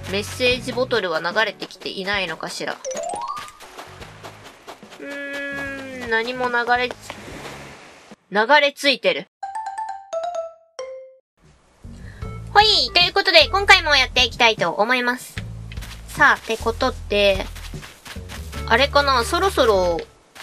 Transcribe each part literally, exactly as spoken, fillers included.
メッセージボトルは流れてきていないのかしら。うーん、何も流れつ、流れ着いてる。ほい、ということで、今回もやっていきたいと思います。さあ、ってことって、あれかな、そろそろ、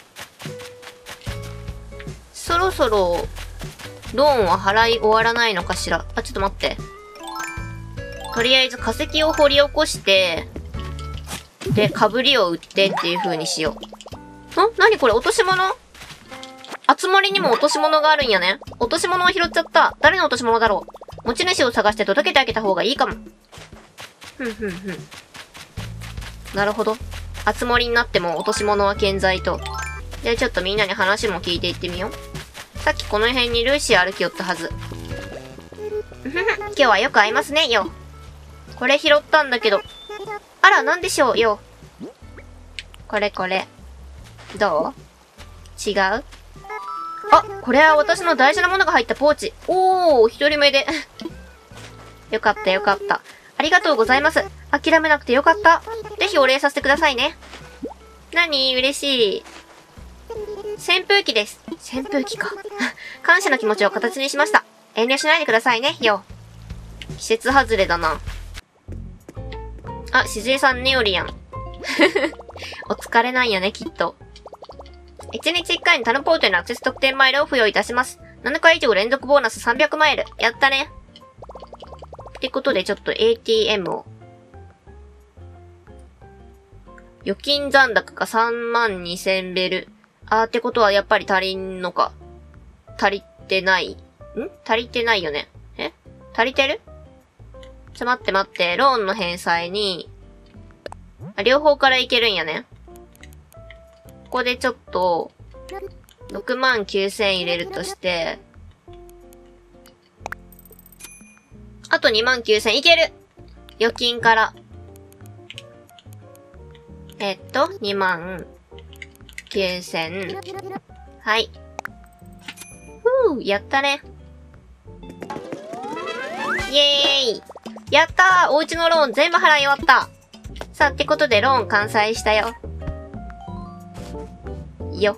そろそろ、ローンは払い終わらないのかしら。あ、ちょっと待って。とりあえず化石を掘り起こして、で、かぶりを売ってっていう風にしよう。ん？何これ落とし物？あつ森にも落とし物があるんやね。落とし物を拾っちゃった。誰の落とし物だろう。持ち主を探して届けてあげた方がいいかも。ふんふんふん。なるほど。あつ森になっても落とし物は健在と。で、ちょっとみんなに話も聞いていってみよう。さっきこの辺にルーシー歩きよったはず。ふふふ、今日はよく会いますね、よ。これ拾ったんだけど。あら、なんでしょう、よ。これこれ。どう？違う？あ、これは私の大事なものが入ったポーチ。おー、一人目で。よかったよかった。ありがとうございます。諦めなくてよかった。ぜひお礼させてくださいね。なに？嬉しい。扇風機です。扇風機か。感謝の気持ちを形にしました。遠慮しないでくださいね、よ。季節外れだな。あ、しずえさんネオリやん。お疲れなんやね、きっと。一日一回のタルポートへのアクセス特典マイルを付与いたします。ななかい以上連続ボーナスさんびゃくマイル。やったね。ってことでちょっと エーティーエム を。預金残高がさんまんにせんベル。あーってことはやっぱり足りんのか。足りてない。ん？足りてないよね。え？足りてる？ちょ、待って待って。ローンの返済に、あ、両方からいけるんやね。ここでちょっと、ろくまんきゅうせん入れるとして、あとにまんきゅうせんいける！預金から。えっと、にまんきゅうせん。はい。ふぅ、やったね。イエーイ！やったー！お家のローン全部払い終わった。さあ、ってことでローン完済したよ。よ。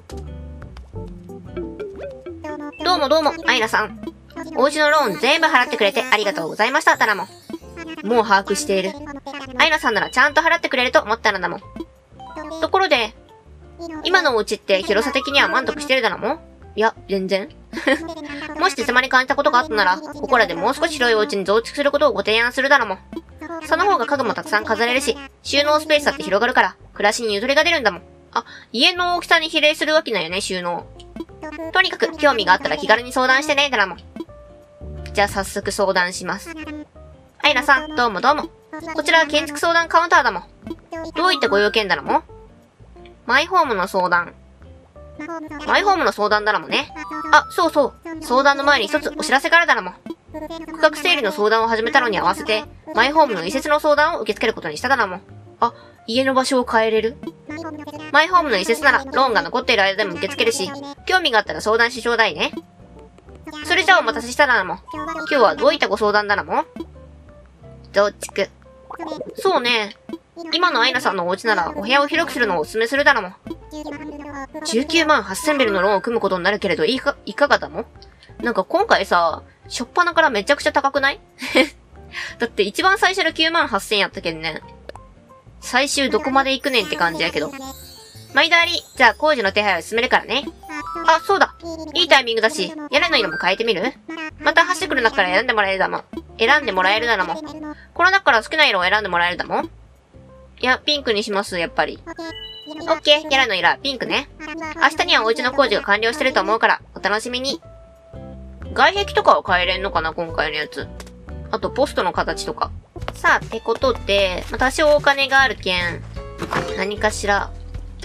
どうもどうも、アイナさん。お家のローン全部払ってくれてありがとうございました、タラモン。もう把握している。アイナさんならちゃんと払ってくれると思ったのだもん。ところで、今のお家って広さ的には満足してるだろも？いや、全然。もし手狭に感じたことがあったなら、ここらでもう少し広いお家に増築することをご提案するだろも。その方が家具もたくさん飾れるし、収納スペースだって広がるから、暮らしにゆとりが出るんだもん。あ、家の大きさに比例するわけなんよね、収納。とにかく、興味があったら気軽に相談してね、だらも。じゃあ早速相談します。アイナさん、どうもどうも。こちらは建築相談カウンターだもん。どういったご用件だろも？マイホームの相談。マイホームの相談だらもね。あ、そうそう。相談の前に一つお知らせがあるだらも。区画整理の相談を始めたのに合わせて、マイホームの移設の相談を受け付けることにしただらも。あ、家の場所を変えれる？マイホームの移設なら、ローンが残っている間でも受け付けるし、興味があったら相談しちょうだいね。それじゃあお待たせしただらも。今日はどういったご相談だらも？増築。そうね。今のアイナさんのお家なら、お部屋を広くするのをお勧めするだらも。じゅうきゅうまんはっせんベルのローンを組むことになるけれど、いか、いかがだも？なんか今回さ、しょっぱなからめちゃくちゃ高くない？だって一番最初のきゅうまんはっせんやったけんね。最終どこまで行くねんって感じやけど。毎度あり、じゃあ工事の手配を進めるからね。あ、そうだ。いいタイミングだし、屋根の色も変えてみる？また走ってくる中から選んでもらえるだも。選んでもらえるだらも。この中から好きな色を選んでもらえるだも。いや、ピンクにします、やっぱり。オッケー、屋根の色はピンクね。明日にはお家の工事が完了してると思うから、お楽しみに。外壁とかは変えれんのかな、今回のやつ。あと、ポストの形とか。さあ、ってことで、まあ、多少お金があるけん、何かしら。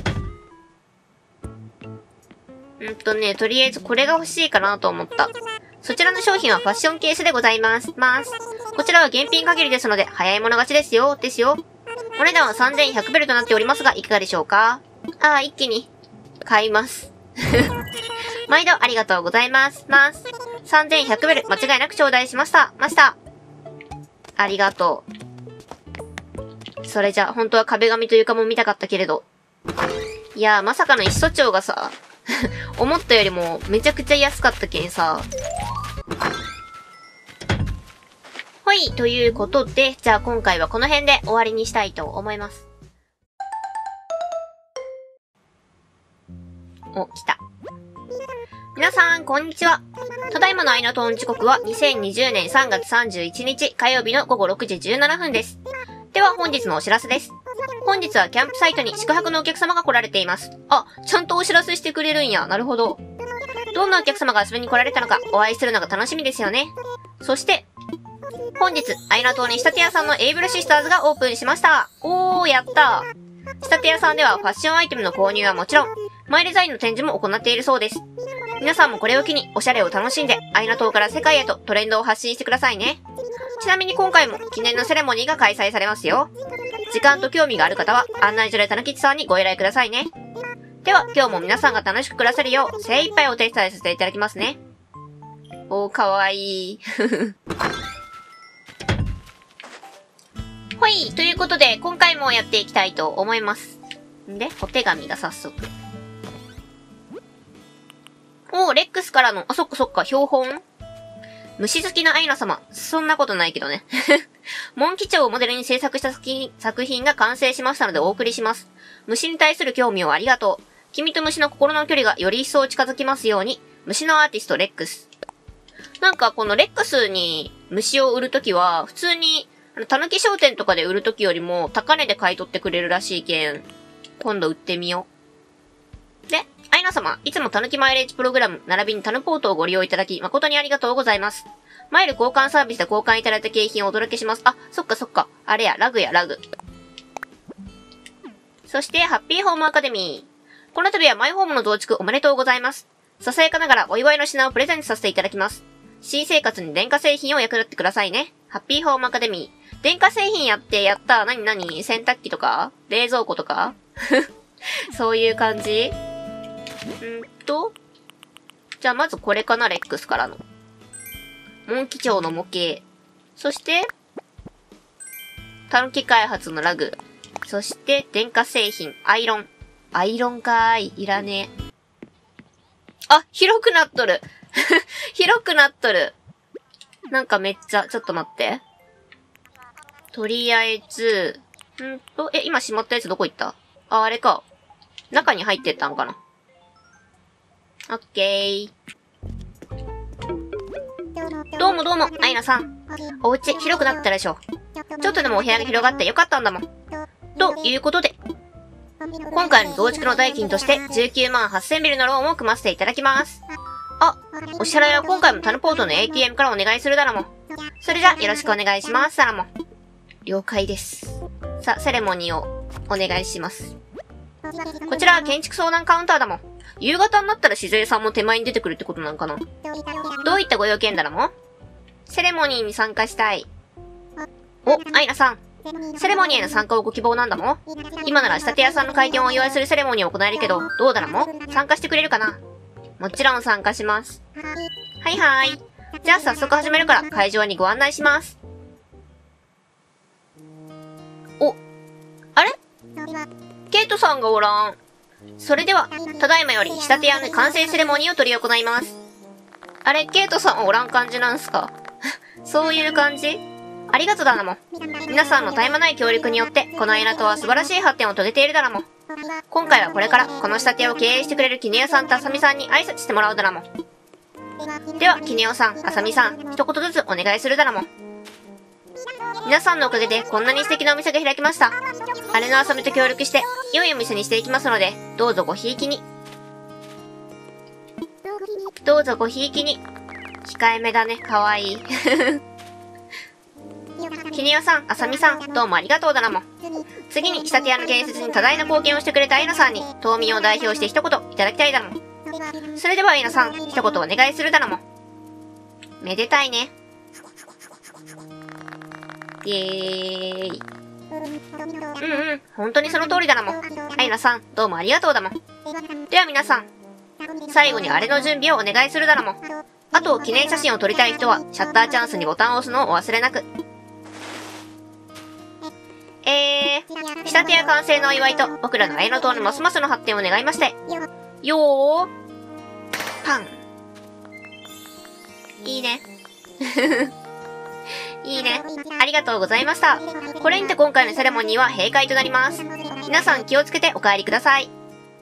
んとね、とりあえずこれが欲しいかなと思った。そちらの商品はファッションケースでございます。ます。こちらは現品限りですので、早い者勝ちですよ、ですよ。お値段はさんぜんひゃくベルとなっておりますが、いかがでしょうか？ああ、一気に、買います。毎度ありがとうございます。ます。さんぜんひゃくベル、間違いなく頂戴しました。ました。ありがとう。 それじゃ、本当は壁紙と床も見たかったけれど。いやー、まさかの一訴長がさ、思ったよりもめちゃくちゃ安かったけんさ。はい、ということで、じゃあ今回はこの辺で終わりにしたいと思います。お、来た。皆さん、こんにちは。ただいまのアイナトーン時刻はにせんにじゅうねんさんがつさんじゅういちにち火曜日のごごろくじじゅうななふんです。では本日のお知らせです。本日はキャンプサイトに宿泊のお客様が来られています。あ、ちゃんとお知らせしてくれるんや。なるほど。どんなお客様が遊びに来られたのかお会いするのが楽しみですよね。そして、本日、アイナ島に仕立て屋さんのエイブルシスターズがオープンしました。おー、やったー。仕立て屋さんではファッションアイテムの購入はもちろん、マイデザインの展示も行っているそうです。皆さんもこれを機におしゃれを楽しんで、アイナ島から世界へとトレンドを発信してくださいね。ちなみに今回も記念のセレモニーが開催されますよ。時間と興味がある方は案内所でたぬきちさんにご依頼くださいね。では今日も皆さんが楽しく暮らせるよう精一杯お手伝いさせていただきますね。おー、かわいい。ほい、ということで今回もやっていきたいと思います。んで、お手紙が早速。おー、レックスからの、あ、そっかそっか、標本？虫好きなアイナ様。そんなことないけどね。モンキチョウをモデルに制作した作品が完成しましたのでお送りします。虫に対する興味をありがとう。君と虫の心の距離がより一層近づきますように。虫のアーティスト、レックス。なんかこのレックスに虫を売るときは、普通に、あの、たぬき商店とかで売るときよりも高値で買い取ってくれるらしいけん、今度売ってみよう。で、アイナ様、いつもたぬきマイレージプログラム、並びにタヌポートをご利用いただき、誠にありがとうございます。マイル交換サービスで交換いただいた景品をお届けします。あ、そっかそっか。あれや、ラグや、ラグ。そして、ハッピーホームアカデミー。この度はマイホームの増築おめでとうございます。ささやかながらお祝いの品をプレゼントさせていただきます。新生活に電化製品を役立ってくださいね。ハッピーホームアカデミー。電化製品やって、やった。なになに？洗濯機とか冷蔵庫とかそういう感じ？んーと。じゃあまずこれかな、レックスからの。モンキチョウの模型。そして、たぬき開発のラグ。そして、電化製品、アイロン。アイロンかーい。いらねえ。あ、広くなっとる。広くなっとる。なんかめっちゃ、ちょっと待って。とりあえず、んと、え、今しまったやつどこ行った？あ、あれか。中に入ってったんかな。オッケー。どうもどうも、アイナさん。お家広くなったでしょ。ちょっとでもお部屋が広がってよかったんだもん。ということで、今回の増築の代金としてじゅうきゅうまんはっせんビルのローンを組ませていただきます。あ、お支払いは今回もタヌポートの エーティーエム からお願いするだろも。それじゃよろしくお願いします、だらも。了解です。さあ、セレモニーをお願いします。こちらは建築相談カウンターだもん。夕方になったら静江さんも手前に出てくるってことなんかな。どういったご用件だらも？セレモニーに参加したい。お、アイナさん。セレモニーへの参加をご希望なんだもん。今なら仕立て屋さんの開店をお祝いするセレモニーを行えるけど、どうだらも？参加してくれるかな？もちろん参加します。はいはーい。じゃあ早速始めるから会場にご案内します。お、あれ？ケイトさんがおらん。それでは、ただいまより仕立て屋の完成セレモニーを執り行います。あれ、ケイトさんおらん感じなんすか？そういう感じ？ありがとうだなも。皆さんの絶え間ない協力によって、このアイナ島は素晴らしい発展を遂げているだらも。今回はこれから、この仕立て屋を経営してくれるキネオさんとアサミさんに挨拶してもらうだらも。では、キネオさん、アサミさん、一言ずつお願いするだらも。皆さんのおかげでこんなに素敵なお店が開きました。姉のあさみと協力して、良いお店にしていきますので、どうぞごひいきに。どうぞごひいきに。控えめだね、かわいい。キネオさん、あさみさん、どうもありがとうだなも。次に仕立て屋の建設に多大な貢献をしてくれたアイナさんに、島民を代表して一言いただきたいだろも。それではアイナさん、一言お願いするだろも。めでたいね。イエーイ。うんうん、本当にその通りだなも。アイナさん、どうもありがとうだも。では皆さん、最後にあれの準備をお願いするだろも。あと、記念写真を撮りたい人は、シャッターチャンスにボタンを押すのをお忘れなく。えー、 仕立て屋完成のお祝いと、僕らの綾野島のますますの発展を願いまして。よー。パン。いいね。いいね。ありがとうございました。これにて今回のセレモニーは閉会となります。皆さん気をつけてお帰りください。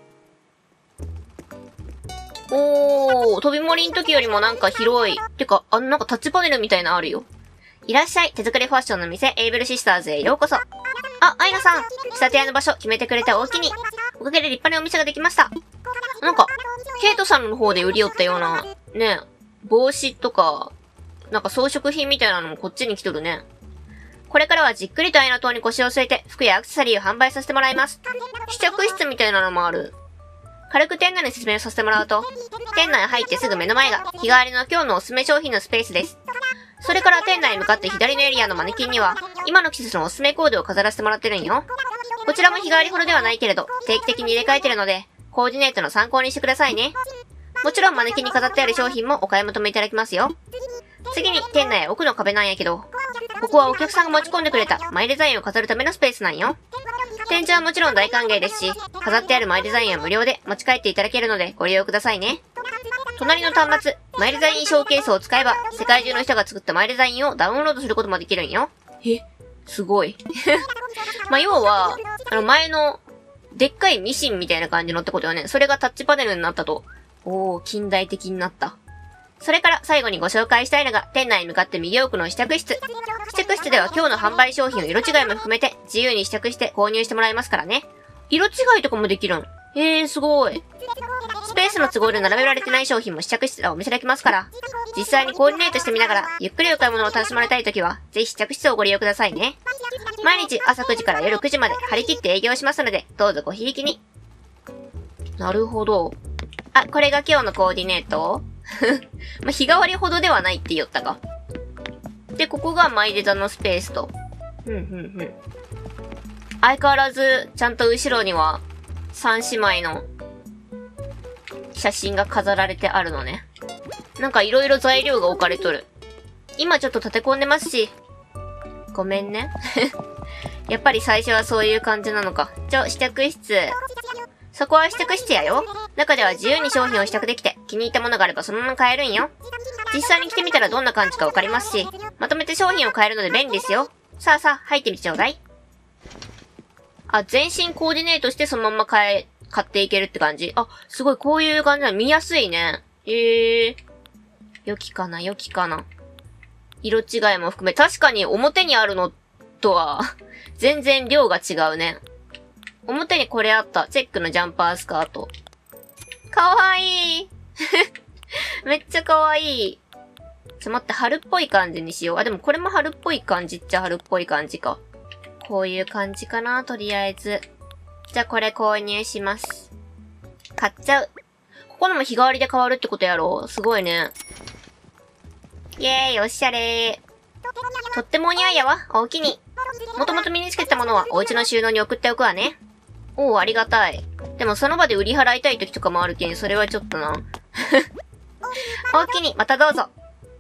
おー、飛び盛りの時よりもなんか広い。てか、あのなんかタッチパネルみたいなのあるよ。いらっしゃい、手作りファッションの店、エイブルシスターズへようこそ。あ、アイナさん、仕立て屋の場所決めてくれておおきに。おかげで立派なお店ができました。なんか、ケイトさんの方で売り寄ったような、ね、帽子とか、なんか装飾品みたいなのもこっちに来とるね。これからはじっくりとアイナ島に腰を据えて、服やアクセサリーを販売させてもらいます。試着室みたいなのもある。軽く店内の説明をさせてもらうと、店内入ってすぐ目の前が日替わりの今日のおすすめ商品のスペースです。それから店内に向かって左のエリアのマネキンには、今の季節のおすすめコーデを飾らせてもらってるんよ。こちらも日替わりほどではないけれど、定期的に入れ替えてるので、コーディネートの参考にしてくださいね。もちろんマネキンに飾ってある商品もお買い求めいただきますよ。次に店内奥の壁なんやけど、ここはお客さんが持ち込んでくれたマイデザインを飾るためのスペースなんよ。展示はもちろん大歓迎ですし、飾ってあるマイデザインは無料で持ち帰っていただけるのでご利用くださいね。隣の端末、マイデザインショーケースを使えば、世界中の人が作ったマイデザインをダウンロードすることもできるんよ。え、すごい。まあ、要は、あの前の、でっかいミシンみたいな感じのってことよね。それがタッチパネルになったと。おー、近代的になった。それから最後にご紹介したいのが、店内に向かって右奥の試着室。試着室では今日の販売商品を色違いも含めて自由に試着して購入してもらえますからね。色違いとかもできるん。へー、すごい。スペースの都合で並べられてない商品も試着室でお見せできますから、実際にコーディネートしてみながら、ゆっくりお買い物を楽しまれたいときは、ぜひ試着室をご利用くださいね。毎日朝くじから夜くじまで張り切って営業しますので、どうぞごひいきに。なるほど。あ、これが今日のコーディネートまあ、日替わりほどではないって言ったか。で、ここがマイデザのスペースと。ふんふんふん。相変わらず、ちゃんと後ろには、三姉妹の写真が飾られてあるのね。なんか色々材料が置かれとる。今ちょっと立て込んでますし。ごめんね。やっぱり最初はそういう感じなのか。ちょ、試着室。そこは試着室やよ。中では自由に商品を試着できて、気に入ったものがあればそのまま買えるんよ。実際に着てみたらどんな感じかわかりますし、まとめて商品を買えるので便利ですよ。さあさあ、入ってみてちょうだい。あ、全身コーディネートしてそのまま買え、買っていけるって感じ。あ、すごいこういう感じなの見やすいね。ええー。良きかな、良きかな。色違いも含め、確かに表にあるのとは、全然量が違うね。表にこれあった。チェックのジャンパースカート。かわいいめっちゃかわいい。ちょ、待って、春っぽい感じにしよう。あ、でもこれも春っぽい感じっちゃ春っぽい感じか。こういう感じかな、とりあえず。じゃあこれ購入します。買っちゃう。ここのも日替わりで変わるってことやろ。すごいね。イェーイ、おしゃれー。とってもお似合いやわ、おおきに。もともと身につけたものはお家の収納に送っておくわね。おお、ありがたい。でもその場で売り払いたい時とかもあるけん、それはちょっとな。おおきに、またどうぞ。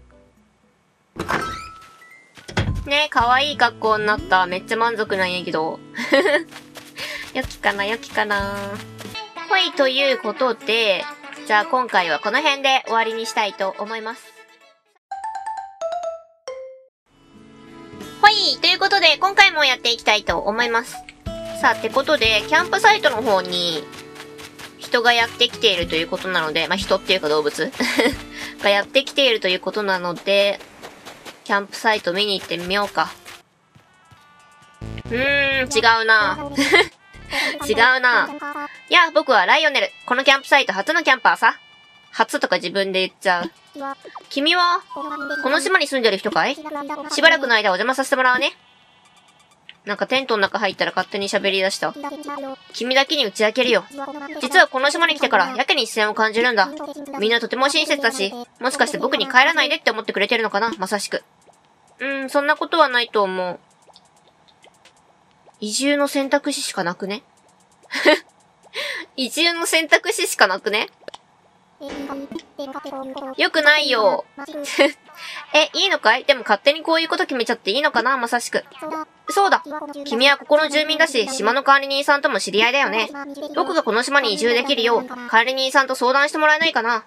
ねえ、かわいい格好になった。めっちゃ満足なんやけど。よきかな、よきかな。ほい、ということで、じゃあ今回はこの辺で終わりにしたいと思います。ほい、ということで今回もやっていきたいと思います。さあ、ってことで、キャンプサイトの方に人がやってきているということなので、まあ、人っていうか動物がやってきているということなので、キャンプサイト見に行ってみようか。うーん、違うな違うな。いや、僕はライオネル。このキャンプサイト初のキャンパーさ。初とか自分で言っちゃう。君は、この島に住んでる人かい？しばらくの間お邪魔させてもらうね。なんかテントの中入ったら勝手に喋り出した。君だけに打ち明けるよ。実はこの島に来てからやけに一線を感じるんだ。みんなとても親切だし、もしかして僕に帰らないでって思ってくれてるのかな、まさしく。うーん、そんなことはないと思う。移住の選択肢しかなくね移住の選択肢しかなくねよくないよ。え、いいのかい？でも勝手にこういうこと決めちゃっていいのかな、まさしく。 そうだ。君はここの住民だし、島の管理人さんとも知り合いだよね。僕がこの島に移住できるよう、管理人さんと相談してもらえないかな。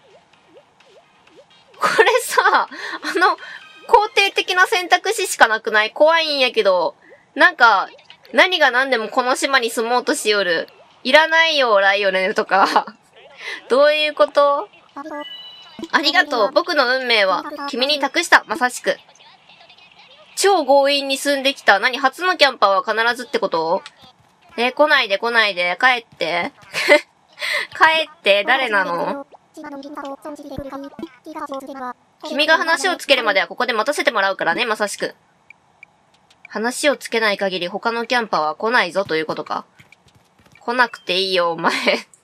これさ、あの、肯定的な選択肢しかなくない？怖いんやけど。なんか、何が何でもこの島に住もうとしよる。いらないよ、ライオネルとか。どういうこと？ありがとう。僕の運命は、君に託した、まさしく。超強引に住んできた。何？初のキャンパーは必ずってこと？えー、来ないで来ないで。帰って。帰って。誰なの？君が話をつけるまではここで待たせてもらうからね、まさしく。話をつけない限り他のキャンパーは来ないぞということか。来なくていいよ、お前。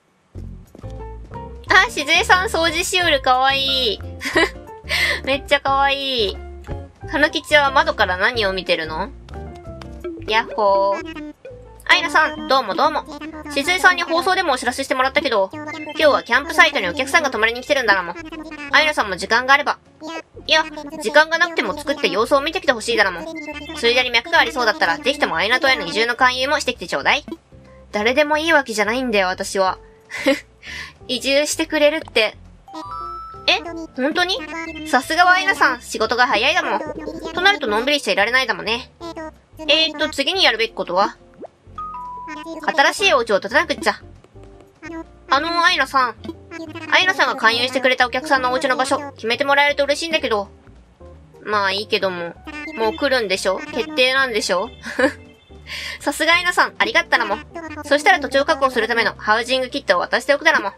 あ、しずえさん掃除しよる。かわいい。めっちゃかわいい。はぬきちは窓から何を見てるの？やっほー。アイナさん、どうもどうも。しずえさんに放送でもお知らせしてもらったけど、今日はキャンプサイトにお客さんが泊まりに来てるんだなもん。アイナさんも時間があれば。いや、時間がなくても作って様子を見てきてほしいだなもん。ついでに脈がありそうだったら、ぜひともアイナ島への移住の勧誘もしてきてちょうだい。誰でもいいわけじゃないんだよ、私は。移住してくれるって。え、本当に？さすがはアイナさん、仕事が早いだもん。となるとのんびりしちゃいられないだもんね。えーっと、次にやるべきことは？新しいお家を建てなくっちゃ。あの、アイナさん。アイナさんが勧誘してくれたお客さんのお家の場所、決めてもらえると嬉しいんだけど。まあいいけども。もう来るんでしょ？決定なんでしょ？さすがアイナさん、ありがったなもん。そしたら土地を確保するためのハウジングキットを渡しておくだなもん。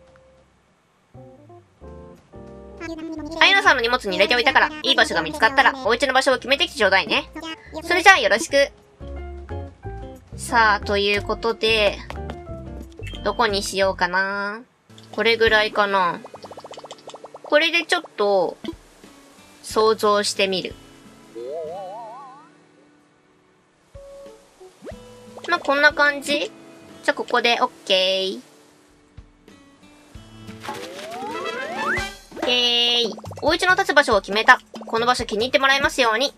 アイナさんの荷物に入れておいたから、いい場所が見つかったら、お家の場所を決めてきてちょうだいね。それじゃあよろしく。さあ、ということで、どこにしようかな。これぐらいかな。これでちょっと、想像してみる。まあ、こんな感じ？じゃあ、ここで OK。えーい。お家の立つ場所を決めた。この場所気に入ってもらえますように。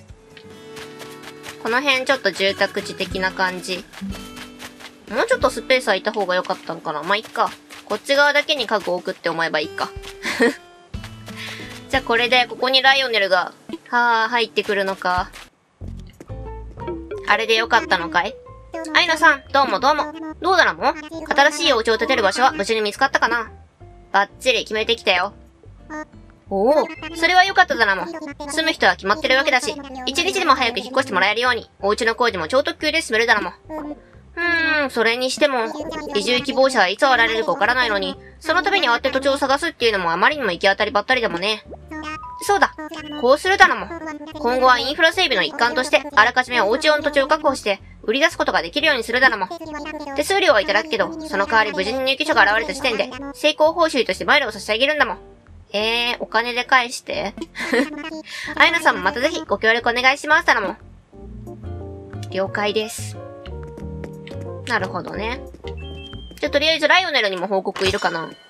この辺ちょっと住宅地的な感じ。もうちょっとスペース空いた方が良かったんかな。まあ、いっか。こっち側だけに家具を置くって思えばいいか。じゃあこれで、ここにライオネルが、はぁ、入ってくるのか。あれで良かったのかい？アイナさん、どうもどうも。どうだらも？新しいお家を建てる場所は無事に見つかったかな？バッチリ決めてきたよ。おお、それは良かっただなもん。住む人は決まってるわけだし、一日でも早く引っ越してもらえるように、お家の工事も超特急で進めるだなもん。うーん、それにしても、移住希望者はいつ現れるかわからないのに、そのために慌て土地を探すっていうのもあまりにも行き当たりばったりだもんね。そうだ、こうするだなもん。今後はインフラ整備の一環として、あらかじめお家用の土地を確保して、売り出すことができるようにするだなもん。手数料はいただくけど、その代わり無事に入居者が現れた時点で、成功報酬としてマイルを差し上げるんだもん。えー、お金で返して。アイナさんもまたぜひご協力お願いしますだなもん。了解です。なるほどね。じゃあとりあえずライオネルにも報告いるかな。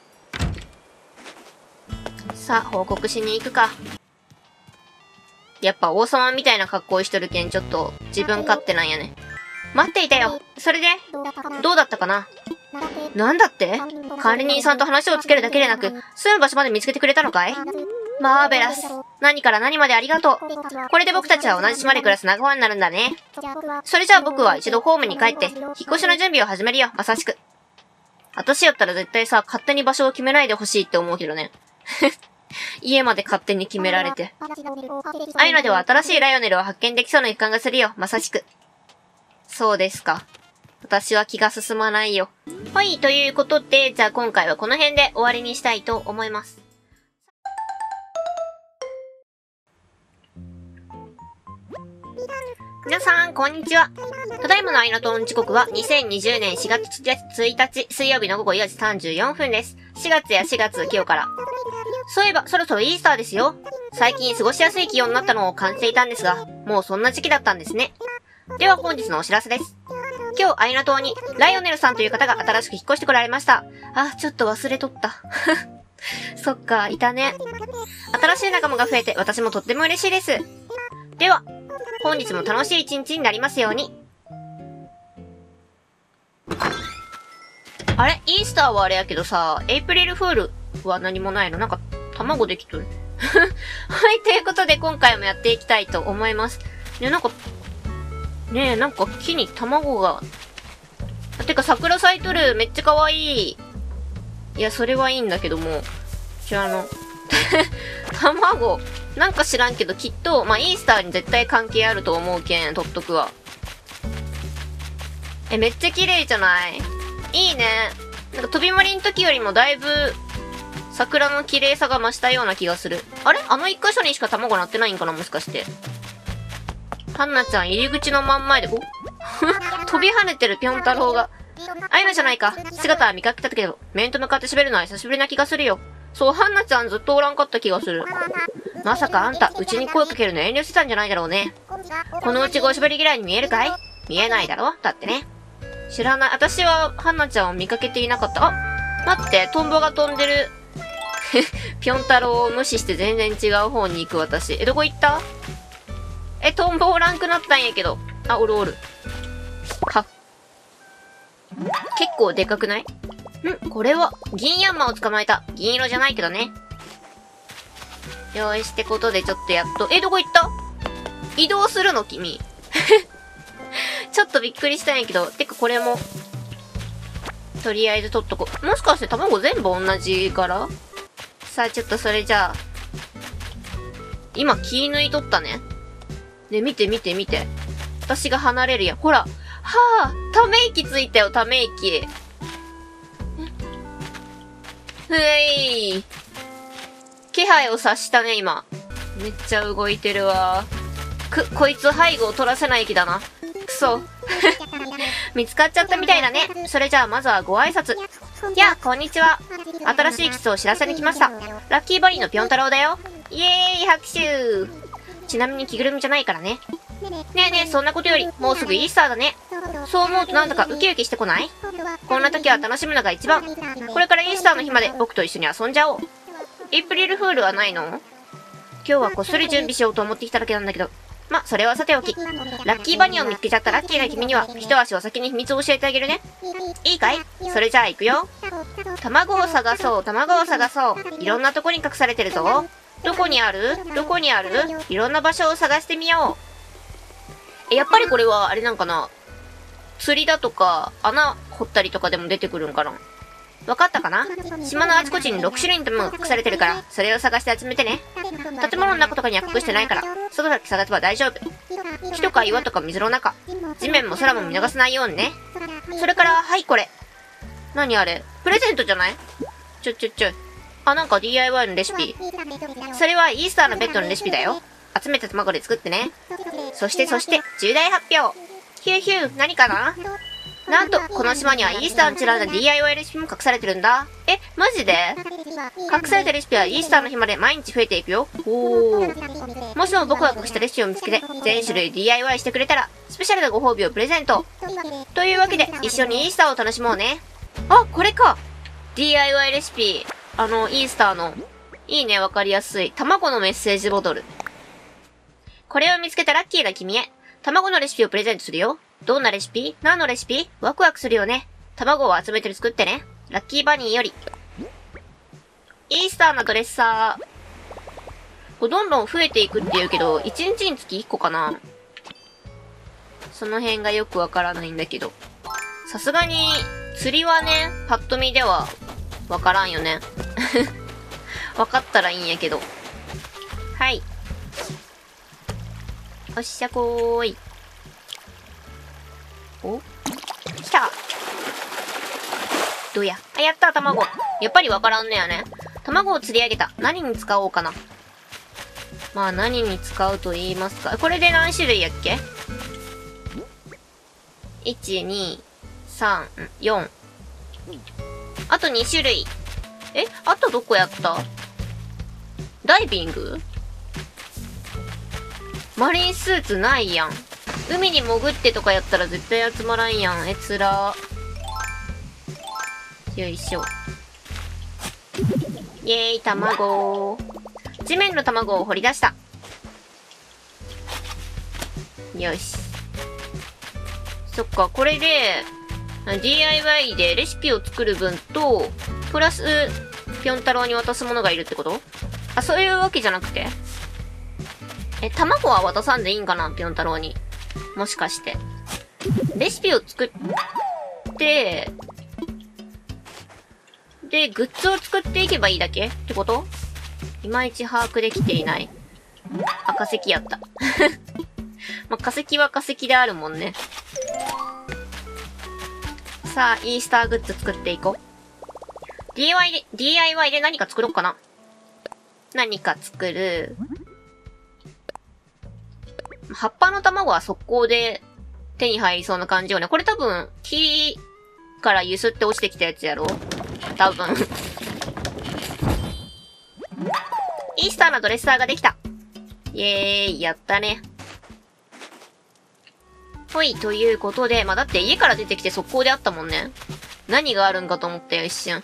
さあ、報告しに行くか。やっぱ王様みたいな格好しとるけん、ちょっと自分勝手なんやね。待っていたよ。それで、どうだったかな？なんだって？管理人さんと話をつけるだけでなく、住む場所まで見つけてくれたのかい？マーベラス。何から何までありがとう。これで僕たちは同じ島で暮らす仲間になるんだね。それじゃあ僕は一度ホームに帰って、引っ越しの準備を始めるよ、まさしく。私やったら絶対さ、勝手に場所を決めないでほしいって思うけどね。家まで勝手に決められて。アイナでは新しいライオネルを発見できそうな予感がするよ、まさしく。そうですか。私は気が進まないよ。はい、ということで、じゃあ今回はこの辺で終わりにしたいと思います。皆さん、こんにちは。ただいまのアイナ島の時刻はにせんにじゅうねんしがつついたち水曜日のごごよじさんじゅうよんふんです。しがつやしがつ、今日から。そういえば、そろそろイースターですよ。最近過ごしやすい気温になったのを感じていたんですが、もうそんな時期だったんですね。では本日のお知らせです。今日、アイナ島に、ライオネルさんという方が新しく引っ越してこられました。あ、ちょっと忘れとった。そっか、いたね。新しい仲間が増えて、私もとっても嬉しいです。では、 本日も楽しい一日になりますように。あれイースターはあれやけどさ、エイプリルフールは何もないの？なんか、卵できとる。はい、ということで今回もやっていきたいと思います。ね、なんか、ねえ、なんか木に卵が、てか桜咲いとる。めっちゃ可愛い。いや、それはいいんだけども。じゃあ、あの、卵、なんか知らんけどきっと、まあ、イースターに絶対関係あると思うけん、取っとくわ。え、めっちゃ綺麗じゃない？いいね。なんか飛び回りの時よりもだいぶ、桜の綺麗さが増したような気がする。あれあの一箇所にしか卵なってないんかなもしかして。ハンナちゃん入り口の真ん前で、お飛び跳ねてるぴょん太郎が。あいのじゃないか。姿は見かけたけど、面と向かって喋るのは久しぶりな気がするよ。そう、ハンナちゃんずっとおらんかった気がする。まさかあんた、うちに声かけるの遠慮してたんじゃないだろうね。このうちごしゃべり嫌いに見えるかい？見えないだろ？だってね。知らない。私はハンナちゃんを見かけていなかった。あ、待って、トンボが飛んでる。ぴょん太郎を無視して全然違う方に行く私。え、どこ行った？え、トンボおらんくなったんやけど。あ、おるおる。か、結構でかくない？ん？これは、銀ヤンマを捕まえた。銀色じゃないけどね。よーしってことでちょっとやっと、え、どこ行った？移動するの君。ちょっとびっくりしたんやけど。てかこれも、とりあえず取っとこう。もしかして卵全部同じ柄？さあちょっとそれじゃあ、今気抜いとったね。ね、見て見て見て。私が離れるやん。ほら。はぁ、ため息ついたよ、ため息。ふえい。気配を察したね、今。めっちゃ動いてるわ。く、こいつ背後を取らせない気だな。くそ。見つかっちゃったみたいだね。それじゃあまずはご挨拶。やあ、こんにちは。新しいキスを知らせに来ました。ラッキーバニーのぴょん太郎だよ。イエーイ、拍手。ちなみに着ぐるみじゃないからね。ねえねえ、そんなことより、もうすぐイースターだね。そう思うとなんだかウキウキしてこない？こんな時は楽しむのが一番。これからイースターの日まで僕と一緒に遊んじゃおう。エイプリルフールはないの？今日はこっそり準備しようと思ってきただけなんだけど。ま、それはさておき。ラッキーバニーを見つけちゃったラッキーな君には、一足お先に秘密を教えてあげるね。いいかい？それじゃあ行くよ。卵を探そう、卵を探そう。いろんなとこに隠されてるぞ。どこにある？どこにある？いろんな場所を探してみよう。え、やっぱりこれは、あれなんかな？釣りだとか、穴掘ったりとかでも出てくるんかな？わかったかな？島のあちこちにろく種類の卵が隠されてるから、それを探して集めてね。建物の中とかには隠してないから、外だけ探せば大丈夫。木とか岩とか水の中、地面も空も見逃さないようにね。それから、はいこれ。何あれ？プレゼントじゃない？ちょちょちょ。あ、なんか ディーアイワイ のレシピ。それはイースターのベッドのレシピだよ。集めた卵で作ってね。そしてそして、重大発表。ヒューヒュー、何かな？なんと、この島にはイースターにちなんだ ディーアイワイ レシピも隠されてるんだ。え、マジで？隠されたレシピはイースターの日まで毎日増えていくよ。おー。もしも僕が隠したレシピを見つけて、全種類 ディーアイワイ してくれたら、スペシャルなご褒美をプレゼント。というわけで、一緒にイースターを楽しもうね。あ、これか！ ディーアイワイ レシピ。あの、イースターの。いいね、わかりやすい。卵のメッセージボトル。これを見つけたラッキーな君へ。卵のレシピをプレゼントするよ。どんなレシピ？何のレシピ？ワクワクするよね。卵を集めて作ってね。ラッキーバニーより。イースターなドレッサー。こうどんどん増えていくって言うけど、いちにちにつきいっこかな？その辺がよくわからないんだけど。さすがに、釣りはね、パッと見では、わからんよね。わかったらいいんやけど。はい。おっしゃこーい。お？来た。どうや？あ、やった、卵。やっぱりわからんねやね。卵を釣り上げた。何に使おうかな。まあ、何に使うと言いますか。これで何種類やっけ？ いち、に、さん、よん。あとに種類。え？あとどこやった？ダイビング？マリンスーツないやん。海に潜ってとかやったら絶対集まらんやん。え、つらー。よいしょ。イェーイ、卵。地面の卵を掘り出した。 よし。そっか、これで、ディーアイワイ でレシピを作る分と、プラス、ぴょん太郎に渡すものがいるってこと？あ、そういうわけじゃなくて？え、卵は渡さんでいいんかな？ぴょん太郎に。もしかして。レシピを作って、で、グッズを作っていけばいいだけってこと？いまいち把握できていない。あ、化石やった。まあ、化石は化石であるもんね。さあ、イースターグッズ作っていこう。ディーアイワイ で、ディーアイワイ で何か作ろうかな。何か作る。葉っぱの卵は速攻で手に入りそうな感じよね。これ多分、木から揺すって落ちてきたやつやろ？多分。イースターのドレッサーができた。イエーイ、やったね。ほい、ということで、まあ、だって家から出てきて速攻であったもんね。何があるんかと思ったよ、一瞬。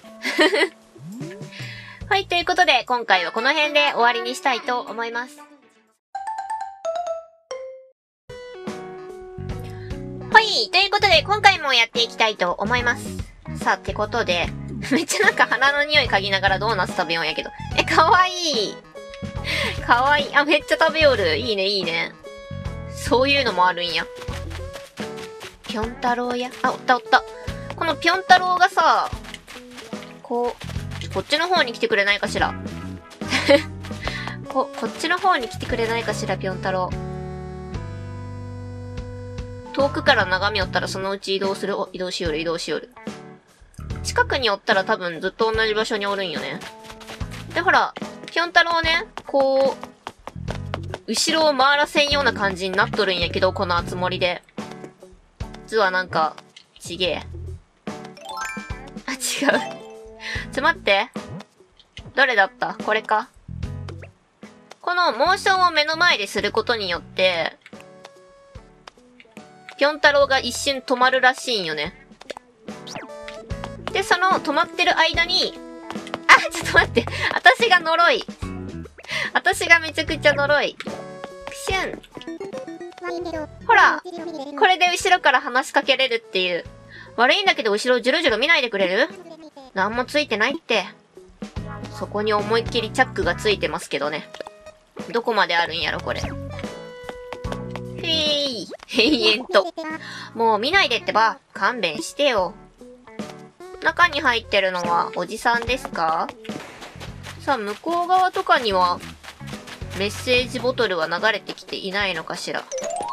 はい、ということで、今回はこの辺で終わりにしたいと思います。はい、ということで、今回もやっていきたいと思います。さあ、ってことで、めっちゃなんか鼻の匂い嗅ぎながらドーナツ食べようんやけど。え、かわいい。かわいい。あ、めっちゃ食べよる。いいね、いいね。そういうのもあるんや。ぴょん太郎や。あ、おったおった。このぴょん太郎がさ、こう、こっちの方に来てくれないかしら。こ、こっちの方に来てくれないかしら、ぴょん太郎。遠くから眺めおったらそのうち移動する。お、移動しよる、移動しよる。近くにおったら多分ずっと同じ場所におるんよね。で、ほら、ぴょん太郎ね、こう、後ろを回らせんような感じになっとるんやけど、このあつ森で。実はなんか、ちげえ。あ、違う。ちょ、待って。どれだった？これか。このモーションを目の前ですることによって、ぴょん太郎が一瞬止まるらしいんよね。で、その止まってる間に、あ、ちょっと待って。私が呪い。私がめちゃくちゃ呪い。クシュン。ほら、これで後ろから話しかけれるっていう。悪いんだけど後ろジュルジュル見ないでくれる？なんもついてないって。そこに思いっきりチャックがついてますけどね。どこまであるんやろ、これ。へい、延々と。もう見ないでってば、勘弁してよ。中に入ってるのはおじさんですか？さあ、向こう側とかには、メッセージボトルは流れてきていないのかしら。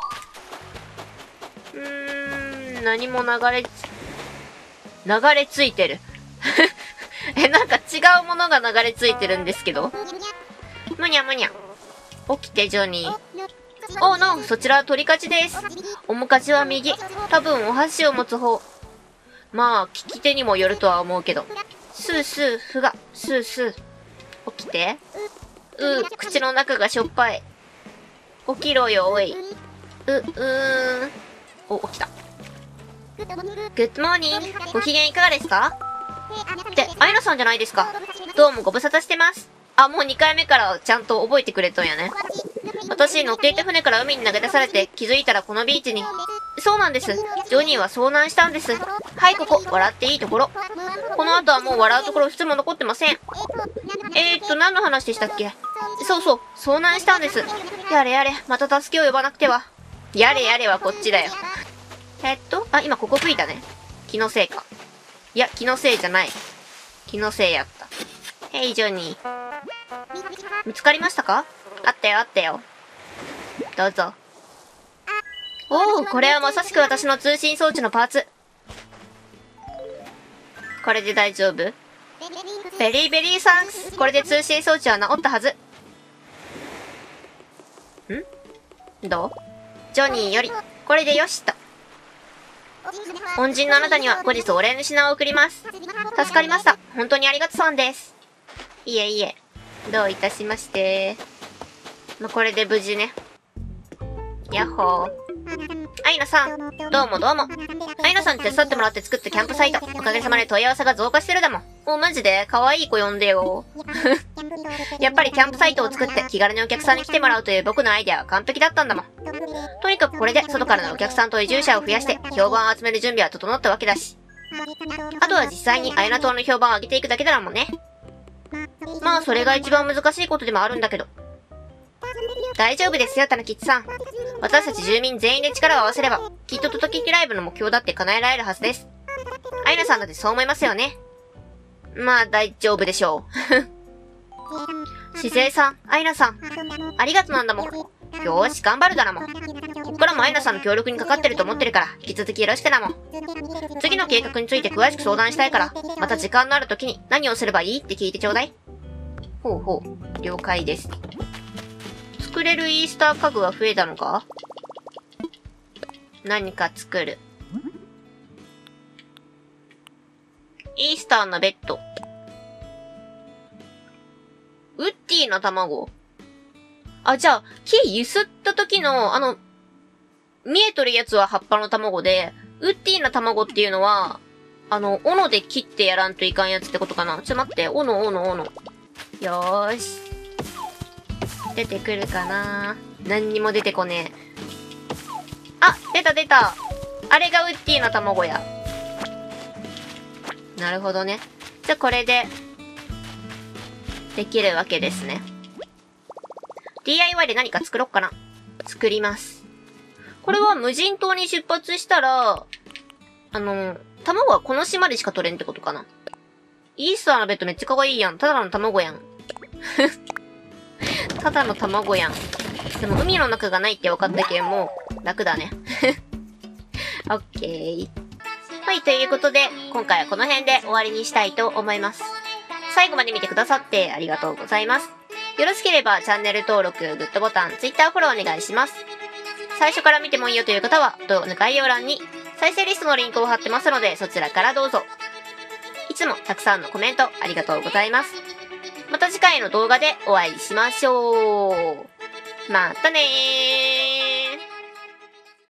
うーん、何も流れ、流れ着いてる。え、なんか違うものが流れ着いてるんですけど。むにゃむにゃ。起きて、ジョニー。おうの、そちらは鳥かちです。面かちは右。多分お箸を持つ方。まあ、利き手にもよるとは思うけど。スースー、ふが、スースー。起きて。うー、口の中がしょっぱい。起きろよ、おい。う、うーん。お、起きた。グッドモーニング。ご機嫌いかがですか？って、アイナさんじゃないですか。どうもご無沙汰してます。あ、もうにかいめからちゃんと覚えてくれとんやね。私、乗っていた船から海に投げ出されて気づいたらこのビーチに。そうなんです。ジョニーは遭難したんです。はい、ここ、笑っていいところ。この後はもう笑うところ一つも残ってません。えーっと、何の話でしたっけ？そうそう、遭難したんです。やれやれ、また助けを呼ばなくては。やれやれはこっちだよ。えっと、あ、今ここ吹いたね。気のせいか。いや、気のせいじゃない。気のせいやった。ヘイ、ジョニー。見つかりましたか？あったよ、あったよ。どうぞ。おお、これはまさしく私の通信装置のパーツ。これで大丈夫？ベリーベリーサンクス。これで通信装置は治ったはず。ん？どう？ジョニーより、これでよしと。恩人のあなたには後日お礼の品を送ります。助かりました。本当にありがとさんです。いえいえ。どういたしまして。まあ、これで無事ね。やっほー。アイナさん、どうもどうも。 アイナさんに手伝ってもらって作ったキャンプサイト。おかげさまで問い合わせが増加してるだもん。お、マジで可愛い子呼んでよ。やっぱりキャンプサイトを作って気軽にお客さんに来てもらうという僕のアイデアは完璧だったんだもん。とにかくこれで外からのお客さんと移住者を増やして評判を集める準備は整ったわけだし。あとは実際にアイナ島の評判を上げていくだけだもんね。まあそれが一番難しいことでもあるんだけど。大丈夫ですよ、たぬきちさん。私たち住民全員で力を合わせれば、きっとトトキキライブの目標だって叶えられるはずです。アイナさんだってそう思いますよね。まあ大丈夫でしょう。しずえさん、アイナさん、ありがとなんだもん。よーし、頑張るだなもん。こっからもアイナさんの協力にかかってると思ってるから、引き続きよろしくだもん。次の計画について詳しく相談したいから、また時間のある時に何をすればいいって聞いてちょうだい。ほうほう、了解です。作れるイースター家具は増えたのか？何か作る。イースターのベッド。ウッディの卵。あ、じゃあ、木揺すった時の、あの、見えとるやつは葉っぱの卵で、ウッディの卵っていうのは、あの、斧で切ってやらんといかんやつってことかな。ちょっと待って、斧、斧、斧。よーし。出てくるかな？何にも出てこねえ。あ、出た出た。あれがウッディの卵や。なるほどね。じゃあこれで、できるわけですね。ディーアイワイ で何か作ろっかな。作ります。これは無人島に出発したら、あの、卵はこの島でしか取れんってことかな。イースターのベッドめっちゃ可愛いやん。ただの卵やん。ただの卵やん。でも海の中がないって分かったけんもう楽だね。オッケー。はい、ということで、今回はこの辺で終わりにしたいと思います。最後まで見てくださってありがとうございます。よろしければチャンネル登録、グッドボタン、Twitter フォローお願いします。最初から見てもいいよという方は、動画の概要欄に再生リストのリンクを貼ってますので、そちらからどうぞ。いつもたくさんのコメントありがとうございます。また次回の動画でお会いしましょう。またねー。